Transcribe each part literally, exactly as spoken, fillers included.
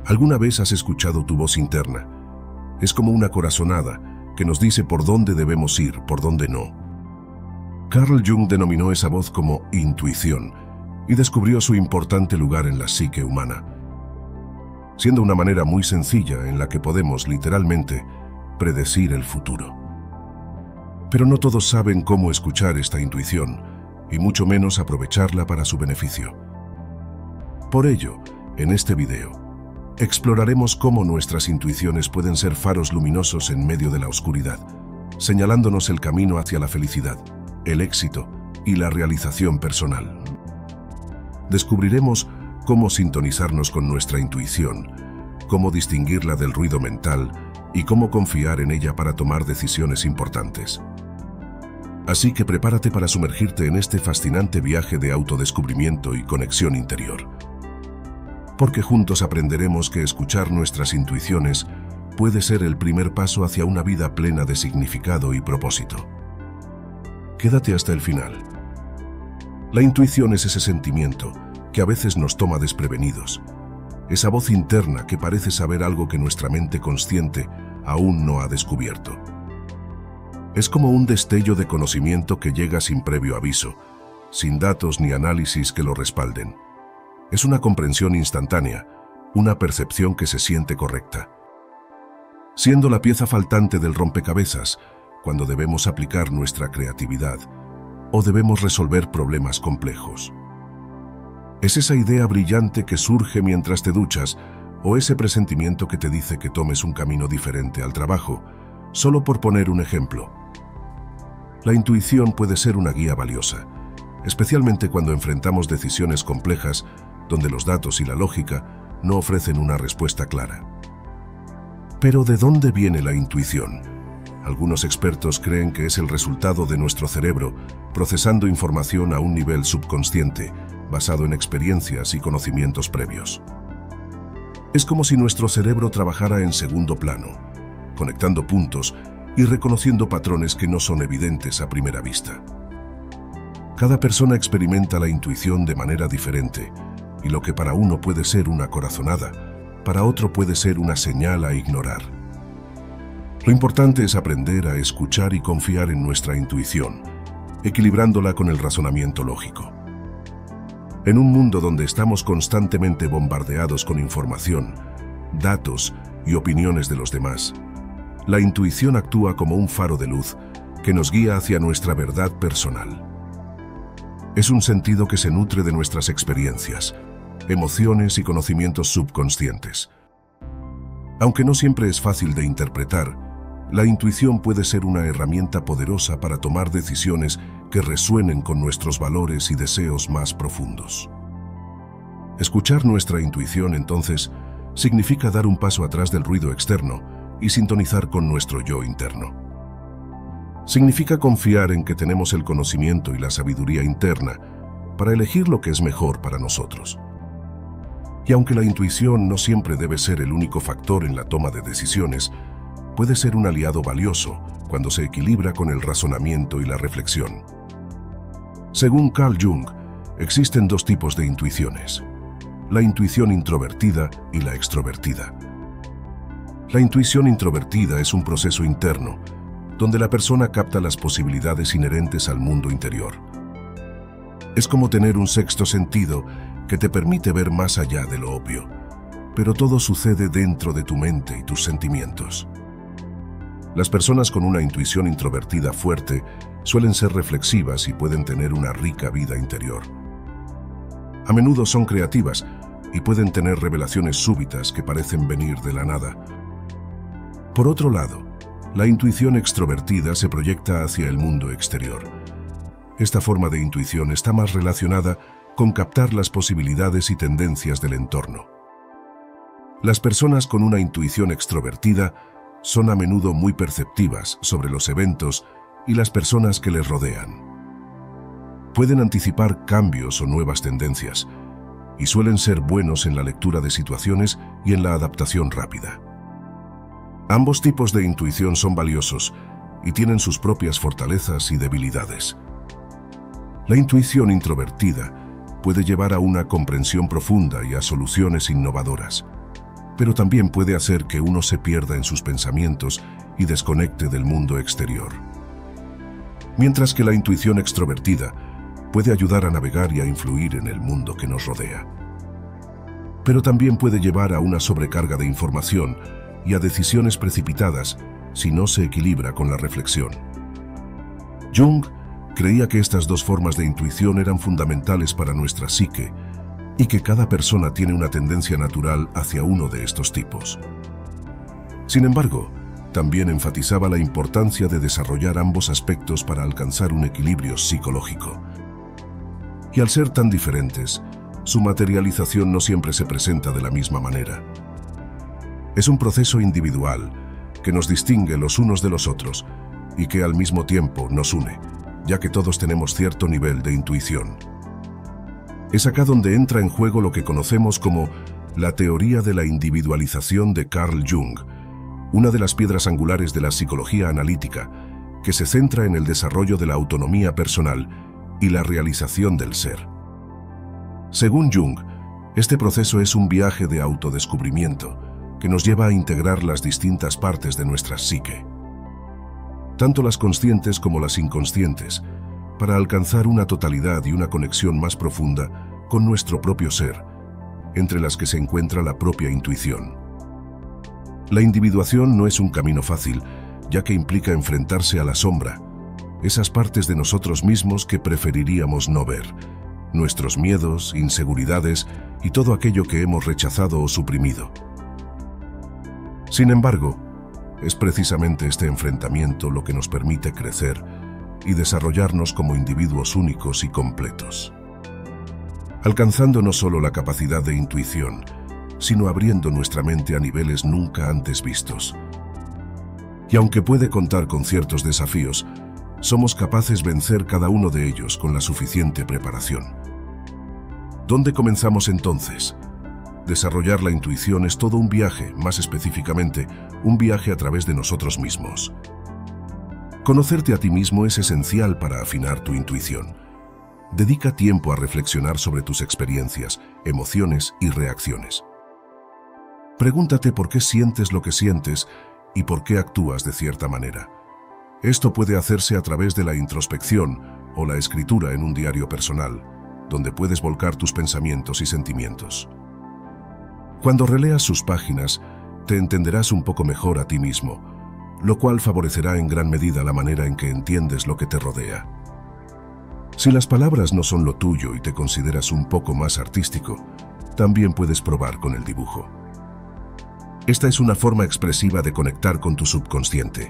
¿Alguna vez has escuchado tu voz interna? Es como una corazonada que nos dice por dónde debemos ir, por dónde no. Carl Jung denominó esa voz como intuición y descubrió su importante lugar en la psique humana, siendo una manera muy sencilla en la que podemos, literalmente, predecir el futuro. Pero no todos saben cómo escuchar esta intuición, y mucho menos aprovecharla para su beneficio. Por ello, en este video, exploraremos cómo nuestras intuiciones pueden ser faros luminosos en medio de la oscuridad, señalándonos el camino hacia la felicidad, el éxito y la realización personal. Descubriremos cómo sintonizarnos con nuestra intuición, cómo distinguirla del ruido mental y cómo confiar en ella para tomar decisiones importantes. Así que prepárate para sumergirte en este fascinante viaje de autodescubrimiento y conexión interior. Porque juntos aprenderemos que escuchar nuestras intuiciones puede ser el primer paso hacia una vida plena de significado y propósito. Quédate hasta el final. La intuición es ese sentimiento que a veces nos toma desprevenidos, esa voz interna que parece saber algo que nuestra mente consciente aún no ha descubierto. Es como un destello de conocimiento que llega sin previo aviso, sin datos ni análisis que lo respalden. Es una comprensión instantánea, una percepción que se siente correcta, siendo la pieza faltante del rompecabezas cuando debemos aplicar nuestra creatividad o debemos resolver problemas complejos. Es esa idea brillante que surge mientras te duchas o ese presentimiento que te dice que tomes un camino diferente al trabajo, solo por poner un ejemplo. La intuición puede ser una guía valiosa, especialmente cuando enfrentamos decisiones complejas donde los datos y la lógica no ofrecen una respuesta clara. Pero ¿de dónde viene la intuición? Algunos expertos creen que es el resultado de nuestro cerebro procesando información a un nivel subconsciente, basado en experiencias y conocimientos previos. Es como si nuestro cerebro trabajara en segundo plano, conectando puntos y reconociendo patrones que no son evidentes a primera vista. Cada persona experimenta la intuición de manera diferente, y lo que para uno puede ser una corazonada, para otro puede ser una señal a ignorar. Lo importante es aprender a escuchar y confiar en nuestra intuición, equilibrándola con el razonamiento lógico. En un mundo donde estamos constantemente bombardeados con información, datos y opiniones de los demás, la intuición actúa como un faro de luz que nos guía hacia nuestra verdad personal. Es un sentido que se nutre de nuestras experiencias, emociones y conocimientos subconscientes. Aunque no siempre es fácil de interpretar, la intuición puede ser una herramienta poderosa para tomar decisiones que resuenen con nuestros valores y deseos más profundos. Escuchar nuestra intuición, entonces, significa dar un paso atrás del ruido externo y sintonizar con nuestro yo interno. Significa confiar en que tenemos el conocimiento y la sabiduría interna para elegir lo que es mejor para nosotros. Y aunque la intuición no siempre debe ser el único factor en la toma de decisiones, puede ser un aliado valioso cuando se equilibra con el razonamiento y la reflexión. Según Carl Jung, existen dos tipos de intuiciones: la intuición introvertida y la extrovertida. La intuición introvertida es un proceso interno, donde la persona capta las posibilidades inherentes al mundo interior. Es como tener un sexto sentido que te permite ver más allá de lo obvio, pero todo sucede dentro de tu mente y tus sentimientos. Las personas con una intuición introvertida fuerte suelen ser reflexivas y pueden tener una rica vida interior. A menudo son creativas y pueden tener revelaciones súbitas que parecen venir de la nada. Por otro lado, la intuición extrovertida se proyecta hacia el mundo exterior. Esta forma de intuición está más relacionada con captar las posibilidades y tendencias del entorno. Las personas con una intuición extrovertida son a menudo muy perceptivas sobre los eventos y las personas que les rodean. Pueden anticipar cambios o nuevas tendencias y suelen ser buenos en la lectura de situaciones y en la adaptación rápida. Ambos tipos de intuición son valiosos y tienen sus propias fortalezas y debilidades. La intuición introvertida puede llevar a una comprensión profunda y a soluciones innovadoras, pero también puede hacer que uno se pierda en sus pensamientos y desconecte del mundo exterior. Mientras que la intuición extrovertida puede ayudar a navegar y a influir en el mundo que nos rodea. Pero también puede llevar a una sobrecarga de información y a decisiones precipitadas si no se equilibra con la reflexión. Jung creía que estas dos formas de intuición eran fundamentales para nuestra psique y que cada persona tiene una tendencia natural hacia uno de estos tipos. Sin embargo, también enfatizaba la importancia de desarrollar ambos aspectos para alcanzar un equilibrio psicológico. Y al ser tan diferentes, su materialización no siempre se presenta de la misma manera. Es un proceso individual que nos distingue los unos de los otros y que al mismo tiempo nos une, ya que todos tenemos cierto nivel de intuición. Es acá donde entra en juego lo que conocemos como la teoría de la individualización de Carl Jung, una de las piedras angulares de la psicología analítica, que se centra en el desarrollo de la autonomía personal y la realización del ser. Según Jung, este proceso es un viaje de autodescubrimiento que nos lleva a integrar las distintas partes de nuestra psique, tanto las conscientes como las inconscientes, para alcanzar una totalidad y una conexión más profunda con nuestro propio ser, entre las que se encuentra la propia intuición. La individuación no es un camino fácil, ya que implica enfrentarse a la sombra, esas partes de nosotros mismos que preferiríamos no ver, nuestros miedos, inseguridades y todo aquello que hemos rechazado o suprimido. Sin embargo, es precisamente este enfrentamiento lo que nos permite crecer y desarrollarnos como individuos únicos y completos, alcanzando no solo la capacidad de intuición, sino abriendo nuestra mente a niveles nunca antes vistos. Y aunque puede contar con ciertos desafíos, somos capaces de vencer cada uno de ellos con la suficiente preparación. ¿Dónde comenzamos entonces? Desarrollar la intuición es todo un viaje, más específicamente, un viaje a través de nosotros mismos. Conocerte a ti mismo es esencial para afinar tu intuición. Dedica tiempo a reflexionar sobre tus experiencias, emociones y reacciones. Pregúntate por qué sientes lo que sientes y por qué actúas de cierta manera. Esto puede hacerse a través de la introspección o la escritura en un diario personal, donde puedes volcar tus pensamientos y sentimientos. Cuando releas sus páginas, te entenderás un poco mejor a ti mismo, lo cual favorecerá en gran medida la manera en que entiendes lo que te rodea. Si las palabras no son lo tuyo y te consideras un poco más artístico, también puedes probar con el dibujo. Esta es una forma expresiva de conectar con tu subconsciente.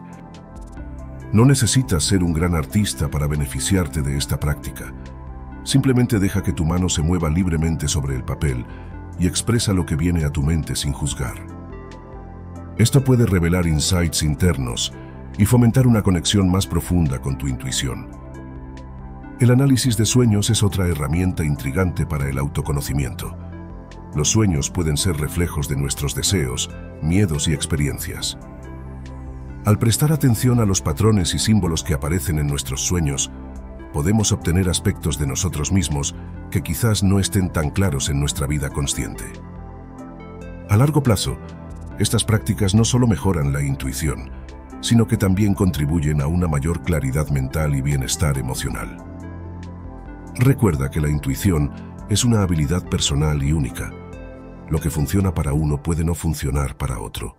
No necesitas ser un gran artista para beneficiarte de esta práctica. Simplemente deja que tu mano se mueva libremente sobre el papel y expresa lo que viene a tu mente sin juzgar. Esto puede revelar insights internos y fomentar una conexión más profunda con tu intuición. El análisis de sueños es otra herramienta intrigante para el autoconocimiento. Los sueños pueden ser reflejos de nuestros deseos, miedos y experiencias. Al prestar atención a los patrones y símbolos que aparecen en nuestros sueños, podemos obtener aspectos de nosotros mismos que quizás no estén tan claros en nuestra vida consciente. A largo plazo, estas prácticas no solo mejoran la intuición, sino que también contribuyen a una mayor claridad mental y bienestar emocional. Recuerda que la intuición es una habilidad personal y única. Lo que funciona para uno puede no funcionar para otro.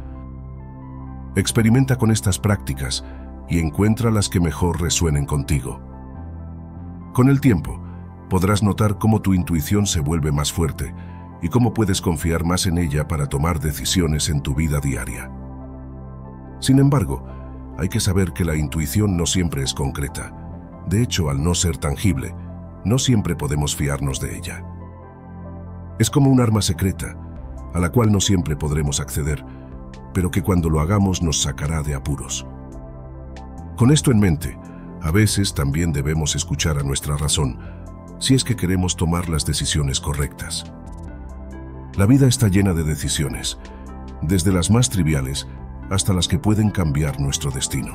Experimenta con estas prácticas y encuentra las que mejor resuenen contigo. Con el tiempo, podrás notar cómo tu intuición se vuelve más fuerte y cómo puedes confiar más en ella para tomar decisiones en tu vida diaria. Sin embargo, hay que saber que la intuición no siempre es concreta. De hecho, al no ser tangible, no siempre podemos fiarnos de ella. Es como un arma secreta, a la cual no siempre podremos acceder, pero que cuando lo hagamos nos sacará de apuros. Con esto en mente, a veces también debemos escuchar a nuestra razón, si es que queremos tomar las decisiones correctas. La vida está llena de decisiones, desde las más triviales hasta las que pueden cambiar nuestro destino.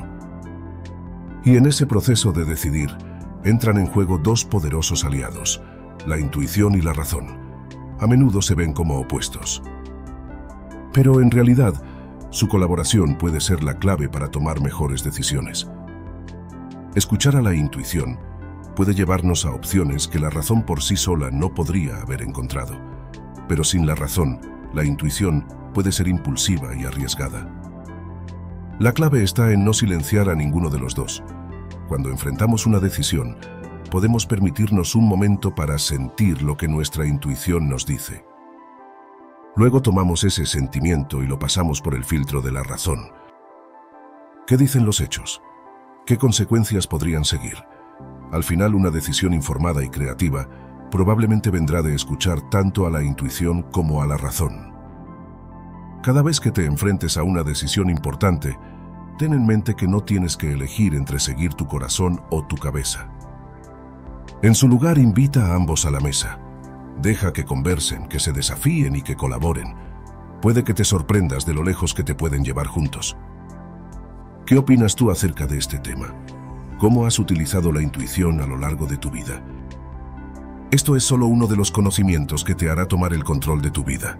Y en ese proceso de decidir, entran en juego dos poderosos aliados, la intuición y la razón. A menudo se ven como opuestos. Pero en realidad, su colaboración puede ser la clave para tomar mejores decisiones. Escuchar a la intuición puede llevarnos a opciones que la razón por sí sola no podría haber encontrado. Pero sin la razón, la intuición puede ser impulsiva y arriesgada. La clave está en no silenciar a ninguno de los dos. Cuando enfrentamos una decisión, podemos permitirnos un momento para sentir lo que nuestra intuición nos dice. Luego tomamos ese sentimiento y lo pasamos por el filtro de la razón. ¿Qué dicen los hechos? ¿Qué consecuencias podrían seguir? Al final, una decisión informada y creativa probablemente vendrá de escuchar tanto a la intuición como a la razón. Cada vez que te enfrentes a una decisión importante, ten en mente que no tienes que elegir entre seguir tu corazón o tu cabeza. En su lugar, invita a ambos a la mesa. Deja que conversen, que se desafíen y que colaboren. Puede que te sorprendas de lo lejos que te pueden llevar juntos. ¿Qué opinas tú acerca de este tema? ¿Cómo has utilizado la intuición a lo largo de tu vida? Esto es solo uno de los conocimientos que te hará tomar el control de tu vida.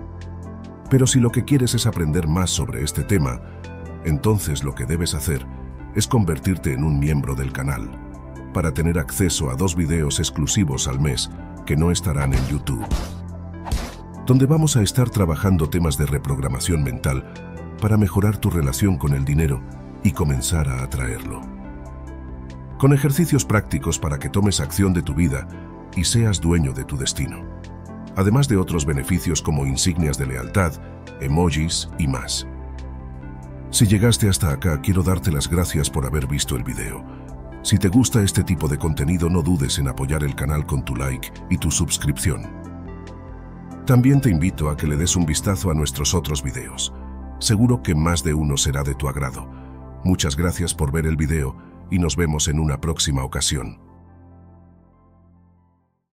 Pero si lo que quieres es aprender más sobre este tema, entonces lo que debes hacer es convertirte en un miembro del canal para tener acceso a dos videos exclusivos al mes que no estarán en YouTube, donde vamos a estar trabajando temas de reprogramación mental para mejorar tu relación con el dinero y comenzar a atraerlo. Con ejercicios prácticos para que tomes acción de tu vida y seas dueño de tu destino, además de otros beneficios como insignias de lealtad, emojis y más. Si llegaste hasta acá, quiero darte las gracias por haber visto el video. Si te gusta este tipo de contenido, no dudes en apoyar el canal con tu like y tu suscripción. También te invito a que le des un vistazo a nuestros otros videos. Seguro que más de uno será de tu agrado. Muchas gracias por ver el video y nos vemos en una próxima ocasión.